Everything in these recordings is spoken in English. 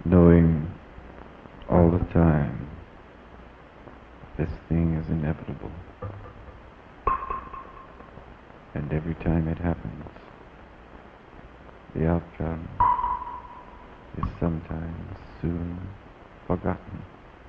knowing all the time this thing is inevitable, and every time it happens, the outcome is sometimes soon forgotten.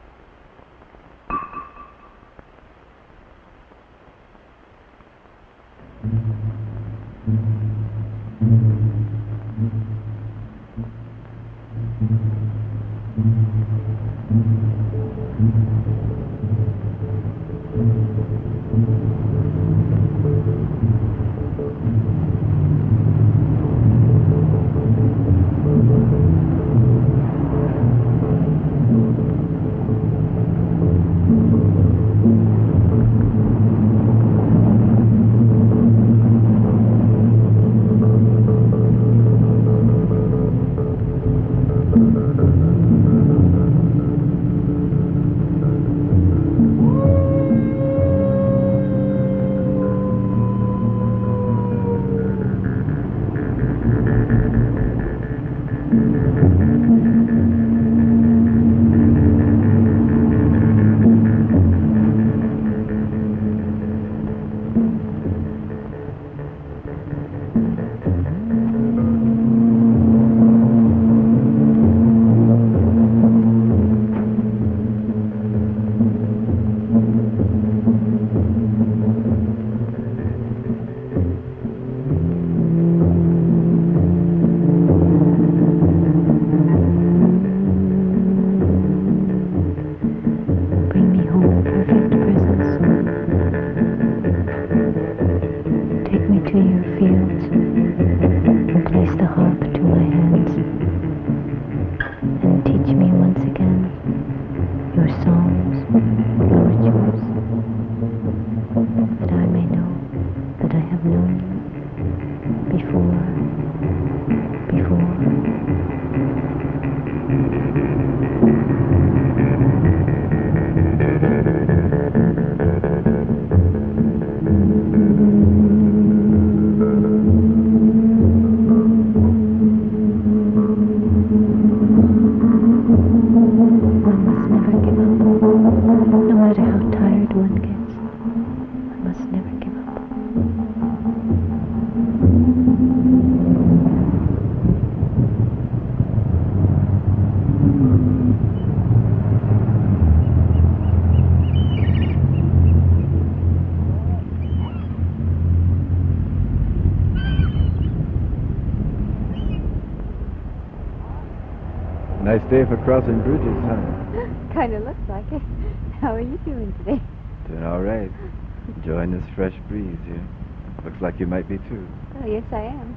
Nice day for crossing bridges, huh? Kind of looks like it. How are you doing today? Doing all right. Enjoying this fresh breeze here. Looks like you might be too. Oh, yes, I am.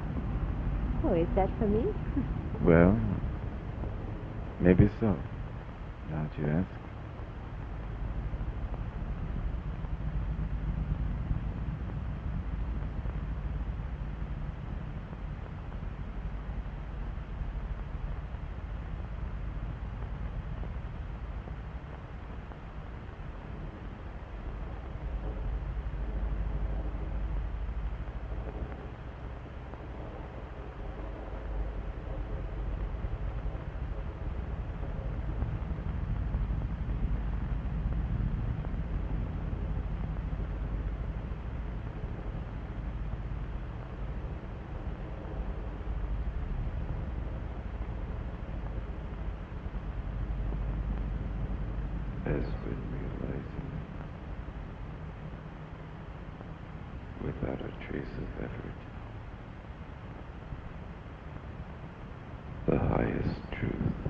Oh, is that for me? Well, maybe so. Now that you ask. Has been realizing, without a trace of effort, the highest truth.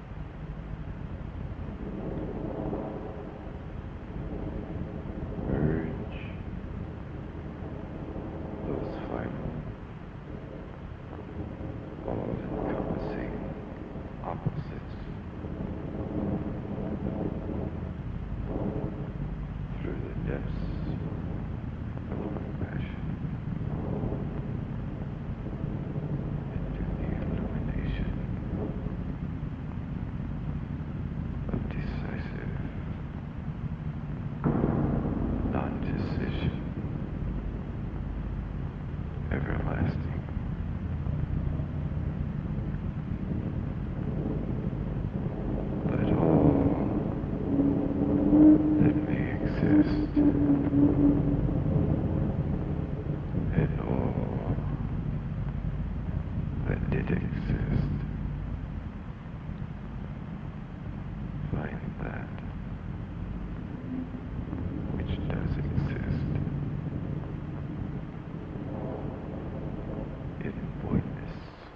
Merge those final, all-encompassing opposites through the depths of compassion into the illumination that which does exist in voidness.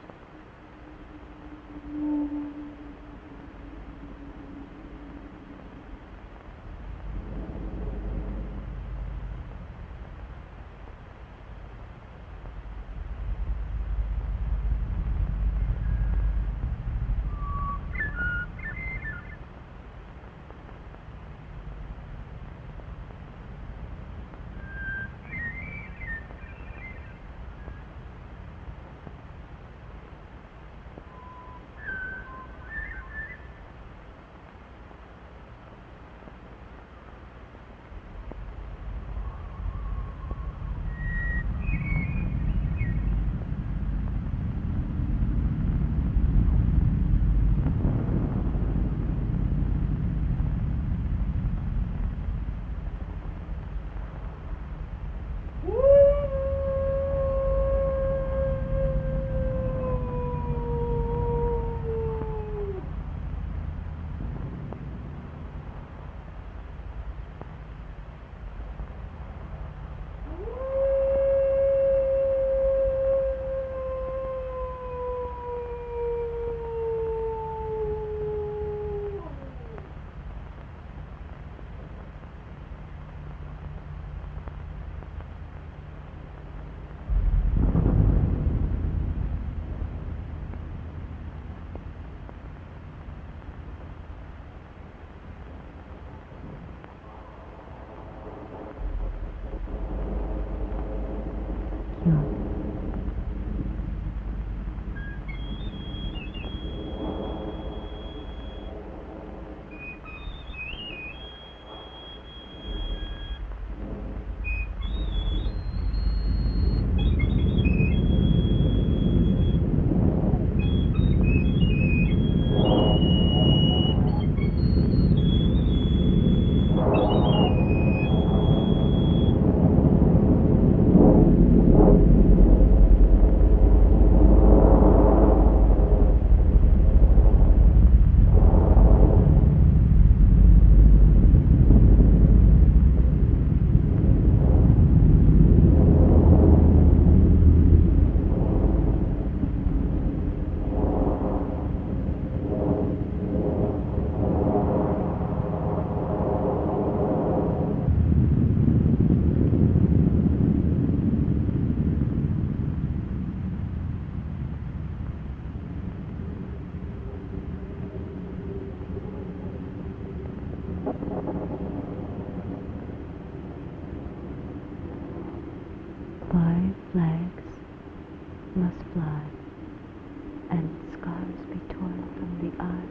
Five flags must fly, and scars be torn from the eye.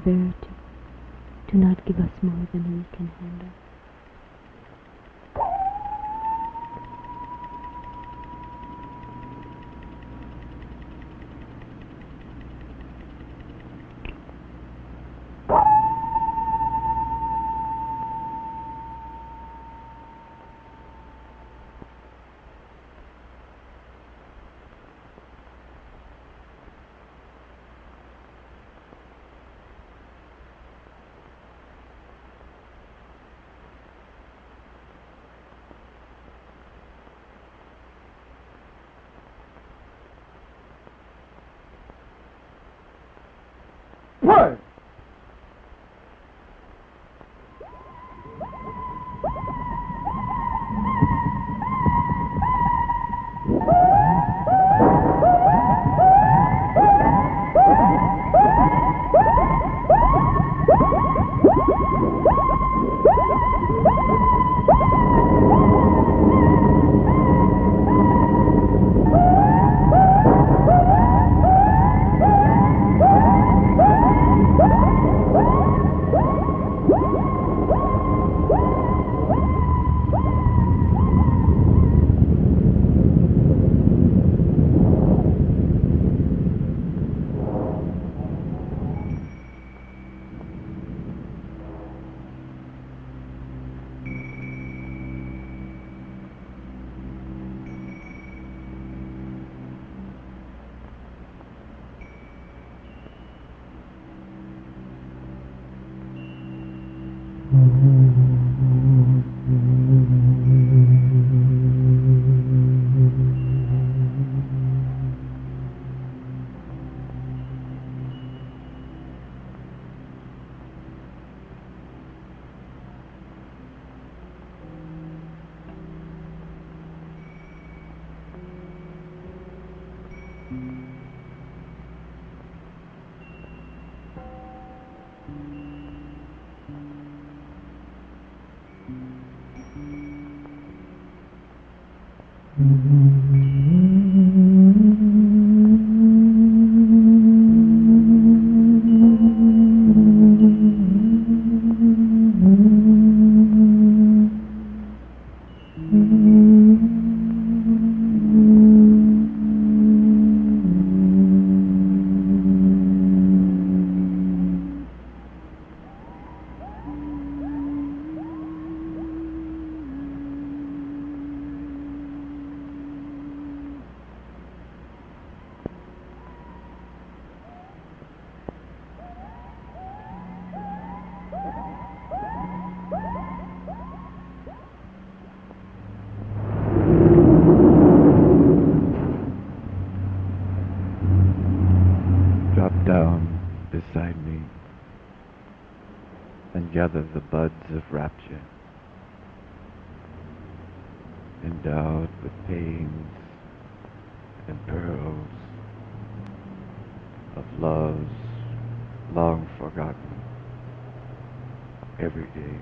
severity. Do not give us more than we can handle. What? Drop down beside me and gather the buds of rapture, endowed with pains and pearls of loves long forgotten every day.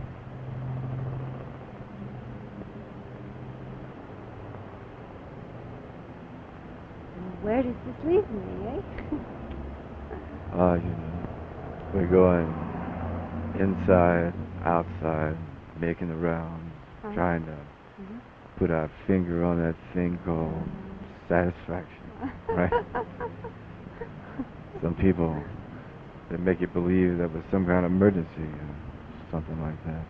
Where does this leave me, eh? We're going inside, outside, making the rounds, trying to put our finger on that thing called satisfaction, right? Some people, they make you believe there was some kind of emergency or something like that.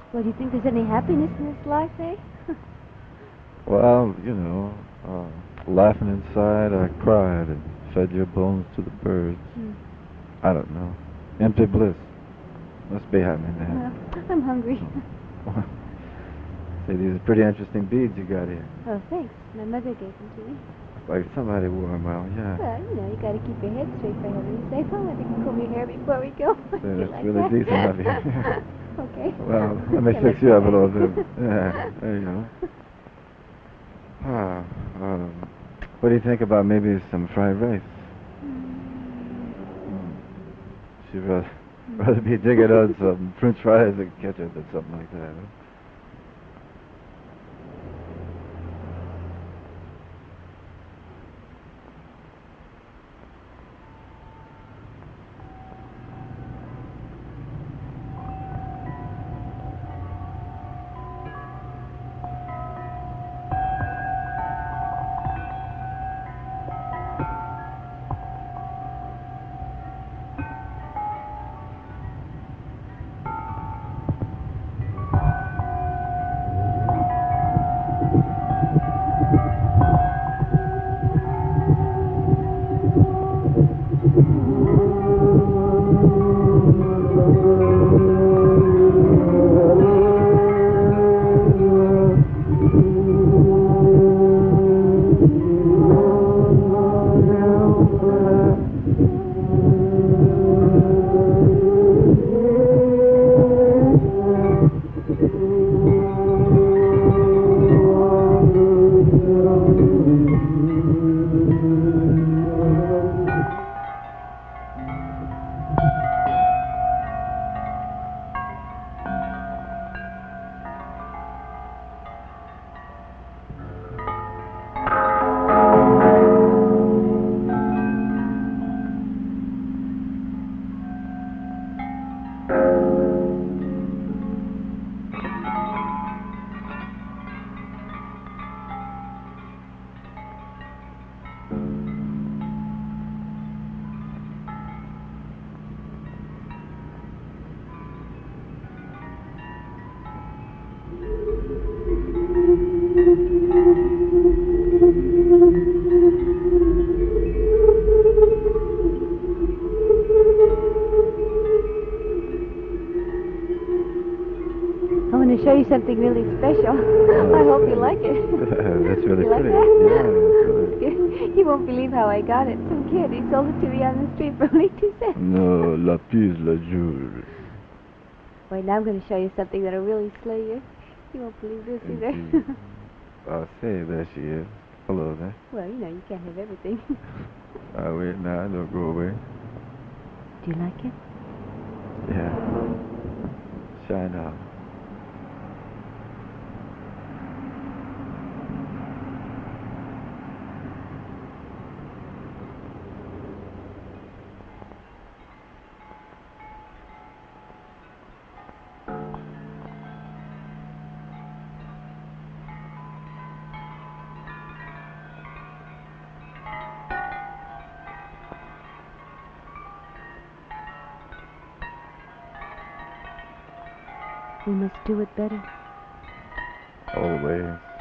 Well, do you think there's any happiness in this life, eh? Well, laughing inside, I cried and fed your bones to the birds. I don't know. Empty bliss. Must be happening there. Well, I'm hungry. See, these are pretty interesting beads you got here. Oh, thanks. My mother gave them to me. Like somebody wore them out, yeah. Well, you gotta keep your head straight for heaven's sake. Oh, I think you comb your hair before we go. That's like really that? decent of you. Okay. Well, let me fix you up a little bit. Yeah, there you go. Ah, what do you think about maybe some fried rice? She'd rather be digging on some french fries and ketchup or something like that. Huh? I want to show you something really special. I hope you like it. That's really You like pretty. that? Yeah, it's really. You won't believe how I got it. Some kid, he sold it to me on the street for only 2 cents. No, Lapis, Lazuli. Wait, now I'm going to show you something that'll really slay you. You won't believe this either. Say, there she is. Hello there. Well, you can't have everything. Wait, now, don't go away. Do you like it? Yeah. Shine out. We must do it better. Always.